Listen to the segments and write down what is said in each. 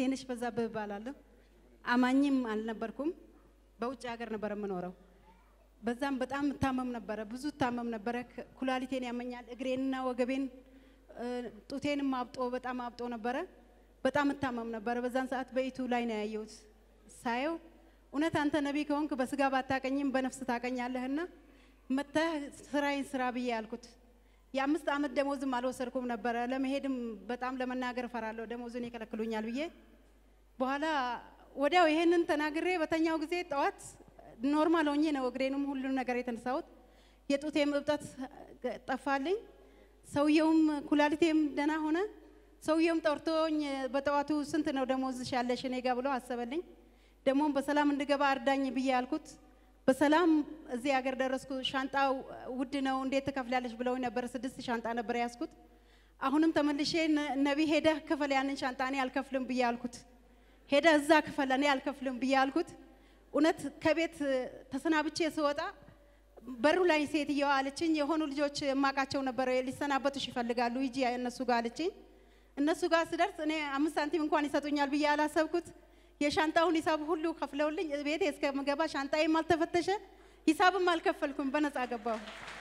እኔንሽ በዛ በባላለሁ አማኝም አልነበርኩም በውጭ ሀገር ነበር የምኖረው በዛም በጣም ታመም ነበር ብዙ ታመም ነበር ኩላሊቴን ያመኛል እግሬንና ወገቤን ጡቴንም አብጦ በጣም አብጦ ነበር በጣም ታመም ነበር በዛን ሰዓት በኢቱ ላይ ነው ያየሁት ሳየው እውነት አንተ ነብይ ከሆንክ በስጋ ባታቀኝም በነፍስ ታቀኛለህና መተህ ስራዬን ስራ ብዬ ያልኩት የ5 አመት ደሞዝም አልወሰድኩም ነበር ለመሄድም በጣም ለመናገር ፈራለሁ ደሞዝን ይከለክሉኛል ብዬ በኋላ ወዲያው ይሄንን ተናግሬ በተኛው ጊዜ ጠዋት ኖርማል ሆኜ ነው እግሬንም ሁሉ ነገር የተነሳሁት የጡቴም እብጠት ጠፋልኝ ሰውየውም ኩላሊቴም ደና ሆነ ሰውየውም ጠርቶኝ በጠዋቱ ስንት ነው ደሞዝሽ ያለሽ እኔ ጋር ብሎ አሰበልኝ ደሞም በሰላም እንድገባ አርዳኝ ብዬ ያልኩት በሰላም እዚህ ሀገር ደረስኩ ሻንጣው ውድ ነው እንዴት ተከፍላለሽ ብለው ነበር 6 ሻንጣ ነበር ያስኩት አሁንም ተመልሼ ነብይ ሄደ ከፈለ ያንን ሻንጣ እኔ አልከፍልም ብዬ ያልኩት ሄደ እዛ ከፈለ እኔ አልከፍልም ብዬ ያልኩት እውነት ከቤት ተሰናብቼ ስወጣ በሩ ላይ ሴትየዋ አለችኝ የሆኑ ልጆች ማቃቸው ነበር ሊሰናበቱሽ ይፈልጋሉ ይጂ እነሱ ጋር አለችኝ እነሱ ጋር ስደርስ እኔ 5 ሳንቲም እንኳን ይሰጡኛል ብዬ አላሰብኩት የሻንጣውን ሂሳብ ሁሉ ከፍለውልኝ ቤቴ እስከምገባ ሻንጣዬም አልተፈተሸ ሂሳብም አልከፈልኩም በነፃ ገባው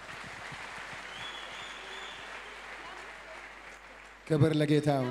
ክብር ለጌታ ይሁን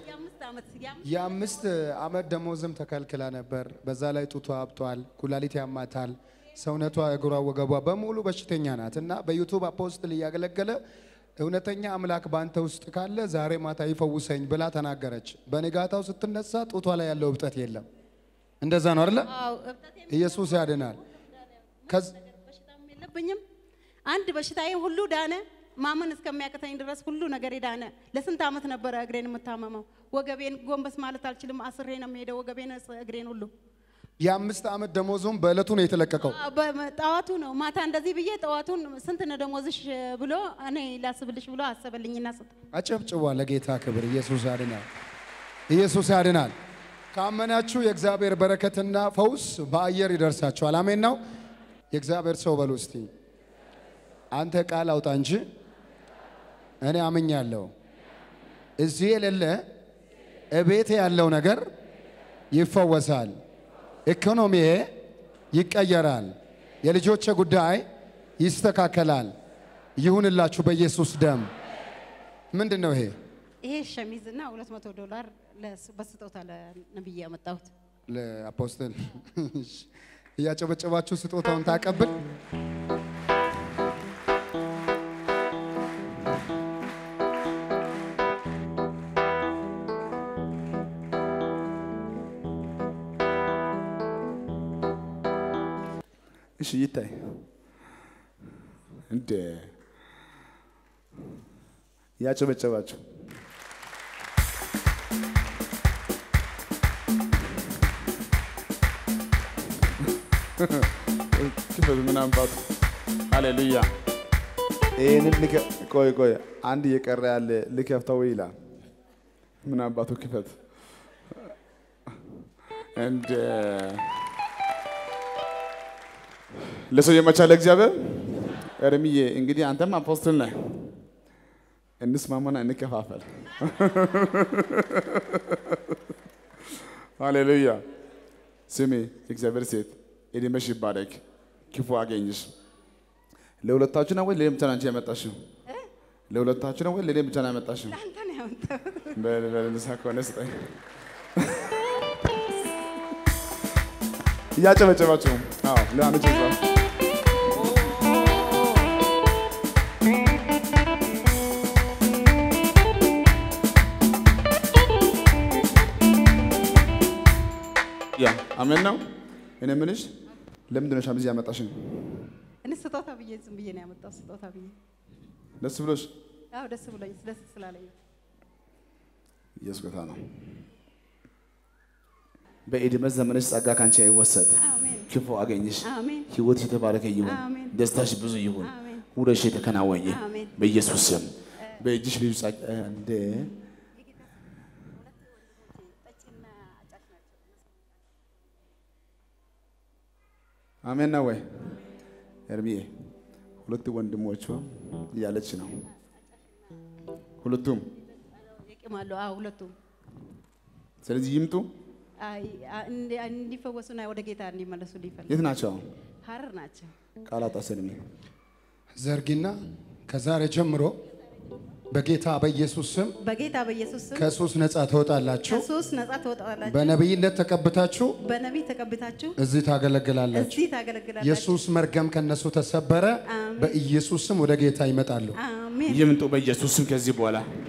የ5 አመት ደሞዝም ተከልክላ ነበር በዛ ላይ ጡቷ አብጧል ኩላሊት ያማታል ሰውነቷ እግሯ ወገቧ በሙሉ በሽተኛ ናትና በዩቲዩብ አፖስትል ያገለገለ እውነተኛ አምላክ ባንተ ውስጥ ካለ ዛሬ ማታ ይፈውሰኝ ብላ ተናገረች በነጋታው ስትነሳ ጡቷ ላይ ያለው እብጠት የለም እንደዛ ነው አይደል ኢየሱስ ያድናል በሽታም የለብኝም አንድ በሽታዬ ሁሉ ዳነ ማመን እስከሚያቀተኝ ድረስ ሁሉ ነገር ዳነ ለስንት አመት ነበር እግሬን መታመመው ወገቤን ጎንበስ ማለት አልችልም አስሬ ነው የምሄደው ወገቤን እግሬን ሁሉ የ5 አመት ደሞዙም በእለቱ ነው የተለቀቀው በጣዋቱ ነው ማታ እንደዚህ ብዬ ጣዋቱን ስንት ነው ደሞዝሽ ብሎ እኔ ላስብልሽ ብሎ አሰበልኝና ሰጠ አጨብጭቧ ለጌታ ክብር ኢየሱስ ያድናል ካመናችሁ የእግዚአብሔር በረከትና ፈውስ በአየር ይደርሳችኋል አሜን ነው የእግዚአብሔር ሰው በሉ እስቲ አንተ ቃል አውጣ እንጂ እኔ አምኛለሁ እዚህ የሌለ እቤቴ ያለው ነገር ይፈወሳል ኢኮኖሚዬ ይቀየራል የልጆቼ ጉዳይ ይስተካከላል ይሁንላችሁ በኢየሱስ ደም ምንድነው ይሄ ሸሚዝና $200 በስጦታ ለነብይ ያመጣሁት ለአፖስትል ያጨበጨባችሁ ስጦታውን ታቀብል እሺ ይታይ እንደ ያጨበጨባችሁ ክፈል ምናምን ባቱ ሃሌሉያ ይሄንን ቆይ አንድ የቀረ ያለ ልከፍተው ይላል ምን አባቱ ክፈት እንደ ለሰው የመቻለ እግዚአብሔር እርምዬ እንግዲህ አንተም አፖስትል ነህ እንስማማና እንከፋፈል ሃሌሉያ ስሚ እግዚአብሔር ሴት እድሜሽ ይባረክ ክፉ አገኝሽ ለሁለታችሁ ነው ወይ ለኔ ብቻ አንቺ ያመጣሽው ለሁለታችሁ ነው ወይ ለኔ ብቻ ነው ያመጣሽው ለአንተ ነው ያመጣሁት በለንሳኮነ ስጠኝ ያጨበጨባችሁ አዎ ለአንቺ ይባል ያ አሜን ነው እኔ ምንሽ ለምን ነው ሻምዚ ያመጣሽ እኔ ስጦታ ብዬ ዝም ብዬ ነው ያመጣው ስጦታ ብዬ ደስ ብሎሽ አዎ ደስ ብሎኝ ደስ ስላለኝ ኢየሱስ ጌታ ነው በእድሜ ዘመንሽ ጸጋ ካንቺ አይወሰድ አሜን ክፉ አገኝሽ አሜን ህይወትሽ የተባረከ ይሁን ደስታሽ ብዙ ይሁን ውረሽ የተከናወነ በኢየሱስ ስም በእጅሽ ልጅ ጸጋ እንደ አሜን ነው ወይ እርሚዬ ሁለት ወንድሞቿ ያለች ነው ሁለቱም ይቀማሉ ሁለቱም ስለዚህ ይምጡ እንዲፈወሱና ወደ ጌታ እንዲመለሱ ሊፈልግ የት ናቸው ሐረር ናቸው ቃላት አሰልሚ ዘርጊና ከዛሬ ጀምሮ በጌታ በኢየሱስ ስም ከሱስ ነፃ ትወጣላችሁ በነብይነት ተቀብታችሁ እዚህ ታገለግላላችሁ ኢየሱስ መርገም ከነሱ ተሰበረ በኢየሱስ ስም ወደ ጌታ ይመጣሉ ይምጡ በኢየሱስ ስም ከዚህ በኋላ